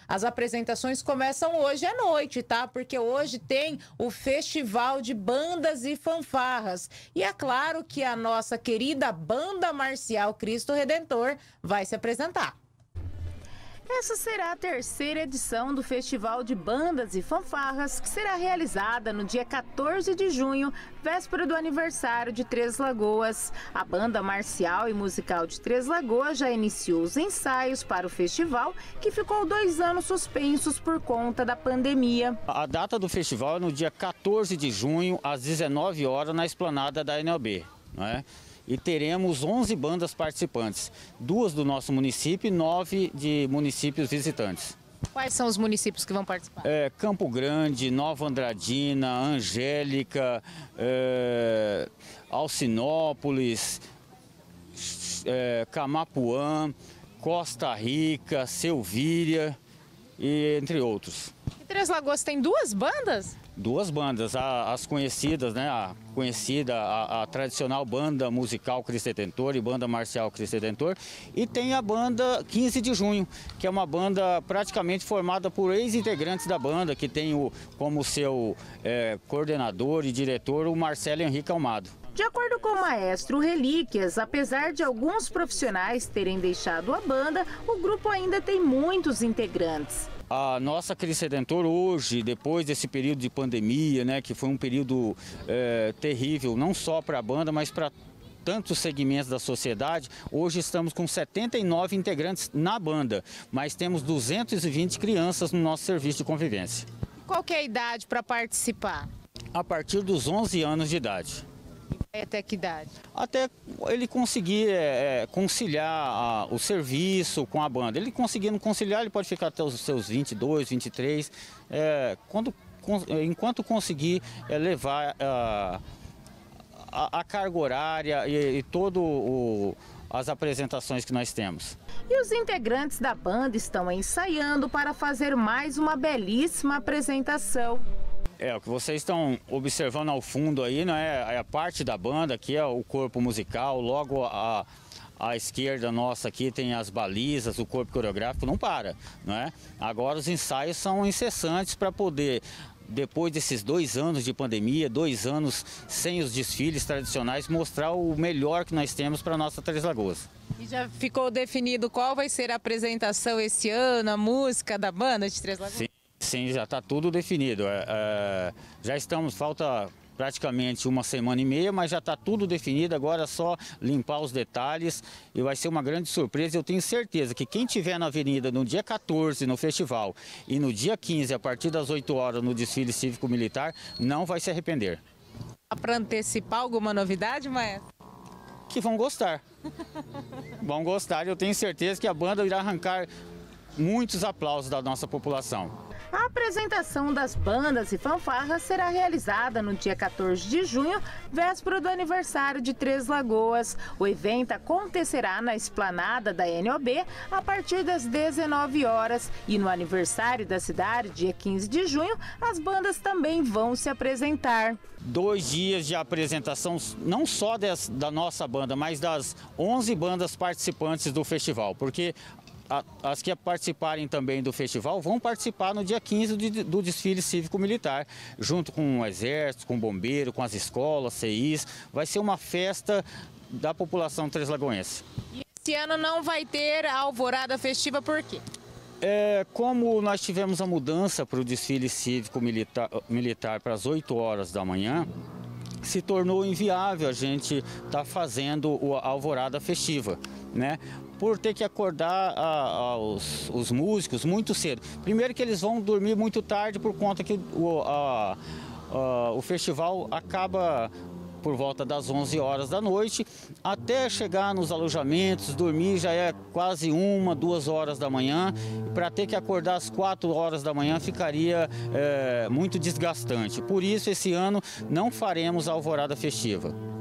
As apresentações começam hoje à noite, tá? Porque hoje tem o Festival de Bandas e Fanfarras. E é claro que a nossa querida Banda Marcial Cristo Redentor vai se apresentar. Essa será a terceira edição do Festival de Bandas e Fanfarras, que será realizada no dia 14 de junho, véspera do aniversário de Três Lagoas. A Banda Marcial e Musical de Três Lagoas já iniciou os ensaios para o festival, que ficou 2 anos suspensos por conta da pandemia. A data do festival é no dia 14 de junho, às 19 horas, na esplanada da NLB, não é? E teremos 11 bandas participantes, 2 do nosso município e 9 de municípios visitantes. Quais são os municípios que vão participar? Campo Grande, Nova Andradina, Angélica, Alcinópolis, Camapuã, Costa Rica, Selvíria, e entre outros. E Três Lagoas tem 2 bandas? 2 bandas, as conhecidas, né? A tradicional banda musical Cristo Redentor e banda marcial Cristo Redentor. E tem a banda 15 de junho, que é uma banda praticamente formada por ex-integrantes da banda, que tem como seu coordenador e diretor o Marcelo Henrique Almado. De acordo com o maestro Relíquias, apesar de alguns profissionais terem deixado a banda, o grupo ainda tem muitos integrantantes. A nossa Cristo Redentor hoje, depois desse período de pandemia, né, que foi um período terrível, não só para a banda, mas para tantos segmentos da sociedade, hoje estamos com 79 integrantes na banda, mas temos 220 crianças no nosso serviço de convivência. Qual que é a idade para participar? A partir dos 11 anos de idade. Até que idade? Até ele conseguir conciliar o serviço com a banda. Ele conseguindo conciliar, ele pode ficar até os seus 22, 23, enquanto conseguir levar a carga horária e todo as apresentações que nós temos. E os integrantes da banda estão ensaiando para fazer mais uma belíssima apresentação. O que vocês estão observando ao fundo aí, né, é a parte da banda, que é o corpo musical. Logo à esquerda nossa aqui tem as balizas, o corpo coreográfico não para, né? Agora os ensaios são incessantes para poder, depois desses 2 anos de pandemia, 2 anos sem os desfiles tradicionais, mostrar o melhor que nós temos para a nossa Três Lagoas. E já ficou definido qual vai ser a apresentação esse ano, a música da banda de Três Lagoas? Sim, já está tudo definido. Já falta praticamente 1 semana e meia, mas já está tudo definido, agora é só limpar os detalhes e vai ser uma grande surpresa. Eu tenho certeza que quem estiver na avenida no dia 14 no festival e no dia 15, a partir das 8 horas no desfile cívico-militar, não vai se arrepender. Para antecipar alguma novidade, maestro? Que vão gostar. Vão gostar, eu tenho certeza que a banda irá arrancar muitos aplausos da nossa população. A apresentação das bandas e fanfarras será realizada no dia 14 de junho, véspera do aniversário de Três Lagoas. O evento acontecerá na esplanada da NOB a partir das 19 horas e no aniversário da cidade, dia 15 de junho, as bandas também vão se apresentar. 2 dias de apresentação, não só da nossa banda, mas das 11 bandas participantes do festival, porque as que participarem também do festival vão participar no dia 15 do desfile cívico-militar, junto com o Exército, com o Bombeiro, com as escolas, CIs. Vai ser uma festa da população treslagoense. E esse ano não vai ter a alvorada festiva por quê? Como nós tivemos a mudança para o desfile cívico-militar para as 8 horas da manhã, se tornou inviável a gente estar fazendo a alvorada festiva, né? Por ter que acordar os músicos muito cedo. Primeiro que eles vão dormir muito tarde por conta que o festival acaba por volta das 11 horas da noite, até chegar nos alojamentos, dormir já é quase 1, 2 horas da manhã. Para ter que acordar às 4 horas da manhã ficaria muito desgastante. Por isso, esse ano não faremos a alvorada festiva.